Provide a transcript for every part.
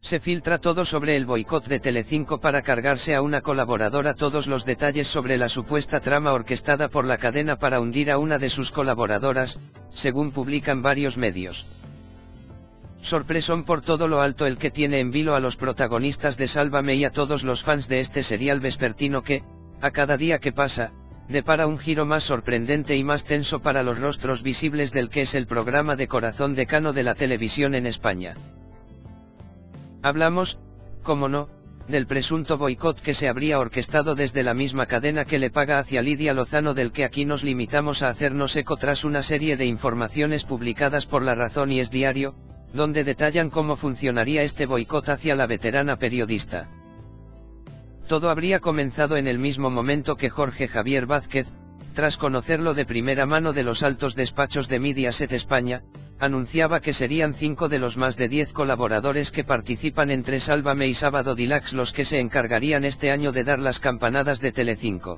Se filtra todo sobre el boicot de Telecinco para cargarse a una colaboradora. Todos los detalles sobre la supuesta trama orquestada por la cadena para hundir a una de sus colaboradoras, según publican varios medios. Sorpresón por todo lo alto el que tiene en vilo a los protagonistas de Sálvame y a todos los fans de este serial vespertino que, a cada día que pasa, depara un giro más sorprendente y más tenso para los rostros visibles del que es el programa de corazón decano de la televisión en España. Hablamos, como no, del presunto boicot que se habría orquestado desde la misma cadena que le paga hacia Lidia Lozano, del que aquí nos limitamos a hacernos eco tras una serie de informaciones publicadas por La Razón y Es Diario, donde detallan cómo funcionaría este boicot hacia la veterana periodista. Todo habría comenzado en el mismo momento que Jorge Javier Vázquez, tras conocerlo de primera mano de los altos despachos de Mediaset España, anunciaba que serían 5 de los más de 10 colaboradores que participan entre Sálvame y Sábado Deluxe los que se encargarían este año de dar las campanadas de Telecinco.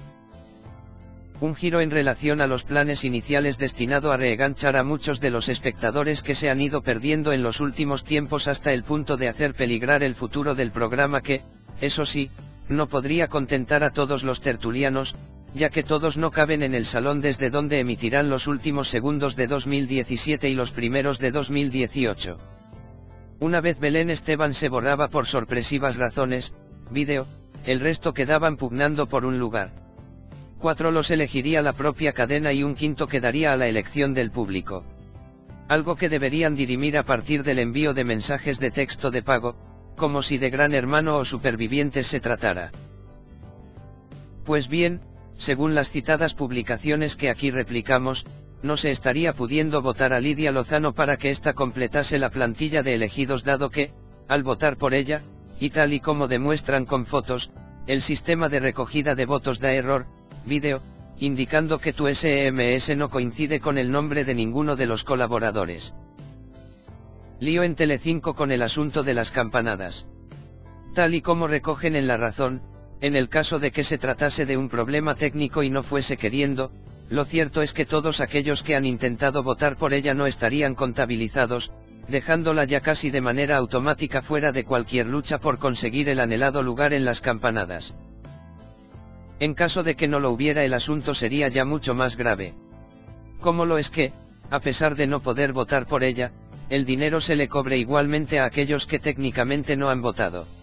Un giro en relación a los planes iniciales destinado a reenganchar a muchos de los espectadores que se han ido perdiendo en los últimos tiempos hasta el punto de hacer peligrar el futuro del programa que, eso sí, no podría contentar a todos los tertulianos, ya que todos no caben en el salón desde donde emitirán los últimos segundos de 2017 y los primeros de 2018. Una vez Belén Esteban se borraba por sorpresivas razones, vídeo, el resto quedaban pugnando por un lugar. 4 los elegiría la propia cadena y un quinto quedaría a la elección del público. Algo que deberían dirimir a partir del envío de mensajes de texto de pago, como si de Gran Hermano o Supervivientes se tratara. Pues bien, según las citadas publicaciones que aquí replicamos, no se estaría pudiendo votar a Lidia Lozano para que ésta completase la plantilla de elegidos, dado que, al votar por ella, y tal y como demuestran con fotos, el sistema de recogida de votos da error, vídeo, indicando que tu SMS no coincide con el nombre de ninguno de los colaboradores. Lío en Telecinco con el asunto de las campanadas. Tal y como recogen en La Razón, en el caso de que se tratase de un problema técnico y no fuese queriendo, lo cierto es que todos aquellos que han intentado votar por ella no estarían contabilizados, dejándola ya casi de manera automática fuera de cualquier lucha por conseguir el anhelado lugar en las campanadas. En caso de que no lo hubiera, el asunto sería ya mucho más grave. Como lo es que, a pesar de no poder votar por ella, el dinero se le cobre igualmente a aquellos que técnicamente no han votado.